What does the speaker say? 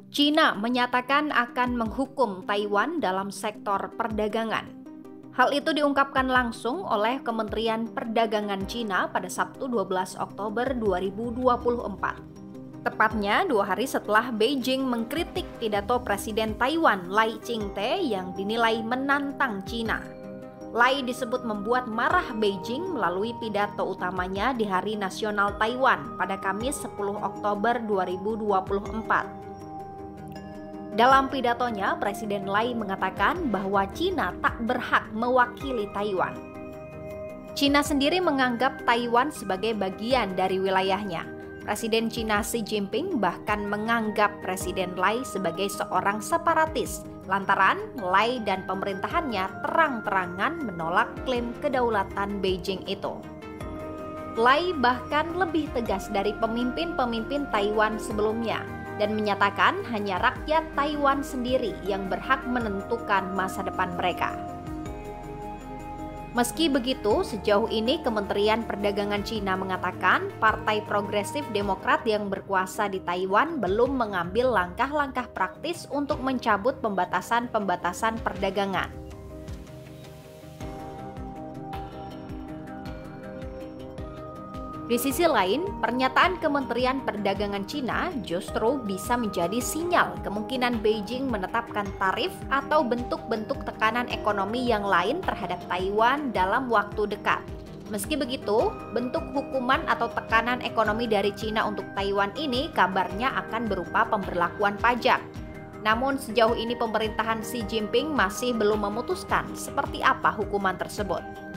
China menyatakan akan menghukum Taiwan dalam sektor perdagangan. Hal itu diungkapkan langsung oleh Kementerian Perdagangan China pada Sabtu 12 Oktober 2024. Tepatnya 2 hari setelah Beijing mengkritik pidato Presiden Taiwan Lai Ching-te yang dinilai menantang China. Lai disebut membuat marah Beijing melalui pidato utamanya di Hari Nasional Taiwan pada Kamis 10 Oktober 2024. Dalam pidatonya, Presiden Lai mengatakan bahwa China tak berhak mewakili Taiwan. China sendiri menganggap Taiwan sebagai bagian dari wilayahnya. Presiden China Xi Jinping bahkan menganggap Presiden Lai sebagai seorang separatis, lantaran Lai dan pemerintahannya terang-terangan menolak klaim kedaulatan Beijing itu. Lai bahkan lebih tegas dari pemimpin-pemimpin Taiwan sebelumnya, dan menyatakan hanya rakyat Taiwan sendiri yang berhak menentukan masa depan mereka. Meski begitu, sejauh ini Kementerian Perdagangan China mengatakan Partai Progresif Demokrat yang berkuasa di Taiwan belum mengambil langkah-langkah praktis untuk mencabut pembatasan-pembatasan perdagangan. Di sisi lain, pernyataan Kementerian Perdagangan China justru bisa menjadi sinyal kemungkinan Beijing menetapkan tarif atau bentuk-bentuk tekanan ekonomi yang lain terhadap Taiwan dalam waktu dekat. Meski begitu, bentuk hukuman atau tekanan ekonomi dari China untuk Taiwan ini kabarnya akan berupa pemberlakuan pajak. Namun sejauh ini pemerintahan Xi Jinping masih belum memutuskan seperti apa hukuman tersebut.